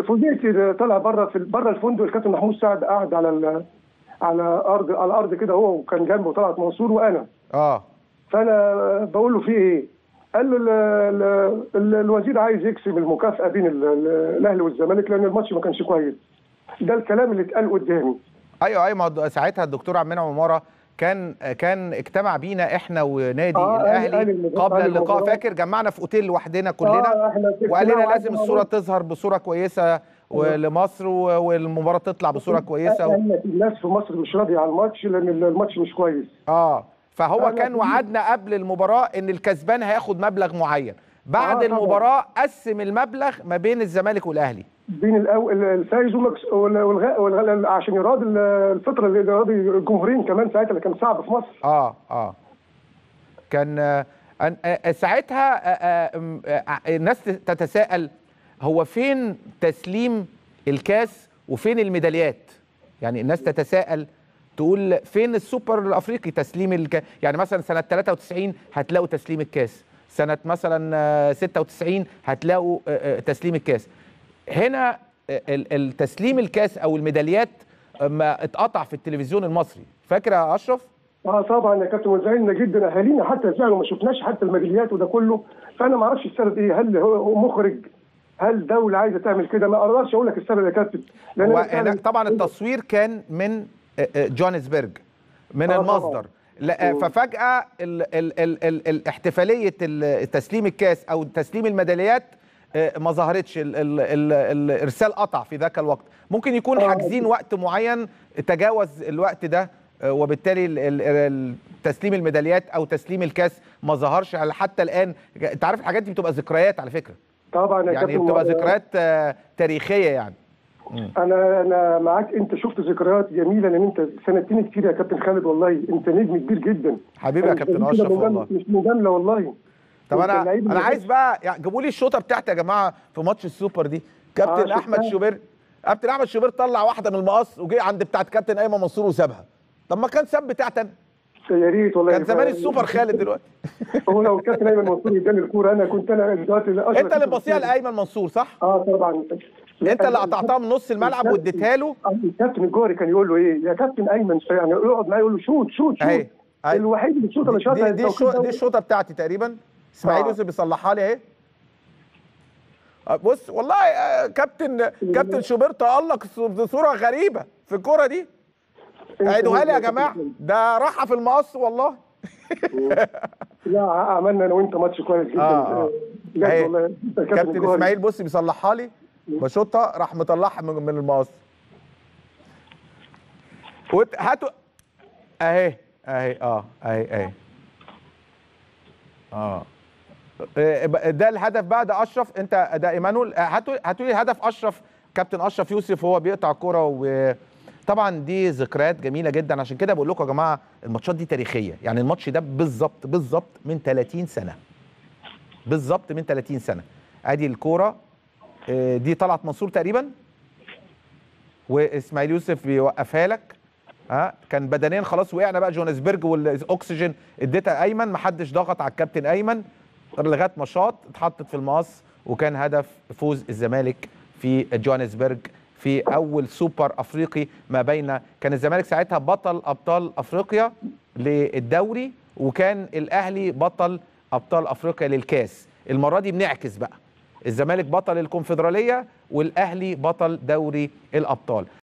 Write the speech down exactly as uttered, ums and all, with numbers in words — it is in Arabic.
فوجئت طلع بره في بره الفندق الكابتن محمود سعد قاعد على ال... على ارض على الارض كده، هو وكان جنبه طلعت منصور وانا. اه فانا بقول له في ايه؟ قال له ال ال ال الوزير عايز يكسب المكافاه بين الاهلي والزمالك لان الماتش ما كانش كويس. ده الكلام اللي اتقال قدامي. ايوه ايوه، ما ساعتها الدكتور عبد المنعم عماره كان كان اجتمع بينا احنا ونادي آه الاهلي قبل اللقاء، فاكر؟ جمعنا في اوتيل لوحدنا كلنا آه وقال لنا لازم الصوره تظهر بصوره كويسه ولمصر والمباراه تطلع بصوره كويسه. و... الناس في مصر مش راضيه على الماتش لان الماتش مش كويس. اه فهو كان وعدنا قبل المباراه ان الكسبان هياخد مبلغ معين، بعد آه المباراه قسم المبلغ ما بين الزمالك والاهلي، بين الفايز والغاء والغاء عشان يراضي الفتره اللي يراضي الجمهورين كمان ساعتها اللي كان صعب في مصر. اه اه كان ساعتها الناس تتساءل هو فين تسليم الكاس وفين الميداليات؟ يعني الناس تتساءل تقول فين السوبر الافريقي تسليم الكاس؟ يعني مثلا سنه ثلاثة وتسعين هتلاقوا تسليم الكاس، سنه مثلا ستة وتسعين هتلاقوا تسليم الكاس. هنا التسليم الكاس او الميداليات ما اتقطع في التلفزيون المصري، فاكر يا اشرف؟ اه طبعا يا كابتن، وزعلنا جدا اهالينا حتى زعلوا، ما شفناش حتى الميداليات وده كله. فانا ما اعرفش السبب ايه، هل هو مخرج؟ هل دوله عايزه تعمل كده؟ ما اقدرش اقول لك السبب يا كابتن. لان طبعا التصوير كان من جوهانسبرج من آه المصدر، ففجاه ال ال ال ال الاحتفاليه تسليم الكاس او تسليم الميداليات ما ظهرتش، ال ال ال الارسال قطع في ذاك الوقت. ممكن يكون حاجزين وقت معين تجاوز الوقت ده، وبالتالي تسليم الميداليات او تسليم الكاس ما ظهرش حتى الان. انت عارف الحاجات دي بتبقى ذكريات على فكره، طبعا يا يعني بتبقى ذكريات تاريخيه يعني. انا انا معاك، انت شفت ذكريات جميله لان انت سندتني كتير يا كابتن خالد، والله انت نجم كبير جدا حبيبي يا كابتن اشرف، والله مش مجامله والله. طب انا انا عايز بقى يعني جيبوا لي الشوطه بتاعتي يا جماعه في ماتش السوبر دي. كابتن آه احمد شوبير كابتن احمد شوبير طلع واحده من المقص وجه عند بتاعت كابتن ايمن منصور وسابها. طب ما كان ساب بتاعتي انا، يا ريت والله، كان زمان السوبر خالد دلوقتي. هو لو كابتن ايمن منصور اداني الكوره انا كنت انا دلوقتي. انت اللي باصيها لايمن منصور صح؟ اه طبعا. انت اللي قطعتها من نص الملعب واديتها له. الكابتن الجوهري كان يقول له ايه يا كابتن ايمن، يعني يقعد معاه يقول له شوت شوت شوت. الوحيد اللي الشوطه اللي شاطها دي, دي, دي الشوطه بتاعتي تقريبا، اسماعيل آه. يوسف بيصلحها لي اهي. بص والله كابتن كابتن شوبير تألق بصوره غريبه في الكوره دي. عيدوها لي يا جماعه، ده راحه في المقص والله. لا عملنا انا وانت ماتش كويس جدا. آه. بجد والله. كابتن اسماعيل بص بيصلحها لي، بشوطها راح مطلعها من المقص. هاتوا اهي اهي اه اهي اهي اه ده الهدف بقى، ده اشرف، انت ده ايمانويل. هاتوا هاتوا لي هدف اشرف، كابتن اشرف يوسف وهو بيقطع الكوره. وطبعا دي ذكريات جميله جدا، عشان كده بقول لكم يا جماعه الماتشات دي تاريخيه. يعني الماتش ده بالظبط بالظبط من ثلاثين سنه، بالظبط من ثلاثين سنه. ادي الكوره دي طلعت منصور تقريبا واسماعيل يوسف بيوقفها لك. ها كان بدنيا خلاص وقعنا بقى، جوهانسبرج والاكسجين اديتها ايمن، ما حدش ضغط على الكابتن ايمن لغايه ما شاط اتحطت في المقص، وكان هدف فوز الزمالك في جوهانسبرج في اول سوبر افريقي ما بين، كان الزمالك ساعتها بطل ابطال افريقيا للدوري وكان الاهلي بطل ابطال افريقيا للكاس. المره دي بنعكس بقى، الزمالك بطل الكونفدراليه والاهلي بطل دوري الابطال.